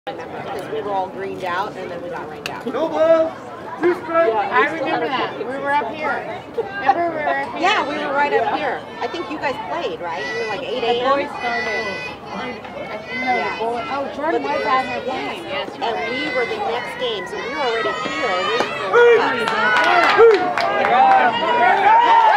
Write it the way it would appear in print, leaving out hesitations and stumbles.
Because we were all greened out and then we got rained out. No blow! Two strikes! Yeah, I remember that. We were up here. Remember we were up here? Yeah, we were right up here. I think you guys played, right? You were like 8 a.m. The boys started. No, the boys. Oh, Jordan was out here playing. Yes, you're and right. we were the next game, so we were already here waiting for